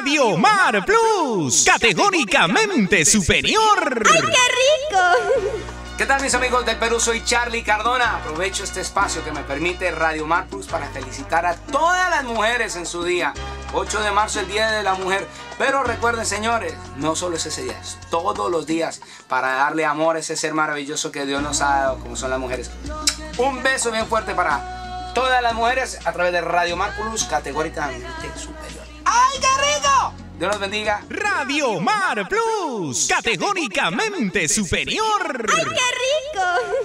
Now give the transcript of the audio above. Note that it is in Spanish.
Radio Mar Plus, categóricamente superior. ¡Ay, qué rico! ¿Qué tal, mis amigos del Perú? Soy Charlie Cardona. Aprovecho este espacio que me permite Radio Mar Plus para felicitar a todas las mujeres en su día. 8 de marzo, el Día de la Mujer. Pero recuerden, señores, no solo es ese día, es todos los días para darle amor a ese ser maravilloso que Dios nos ha dado, como son las mujeres. Un beso bien fuerte para todas las mujeres a través de Radio Mar Plus, categóricamente superior. ¡Ay, qué rico! Dios los bendiga. Radio Mar Plus, categóricamente superior. ¡Ay, qué rico!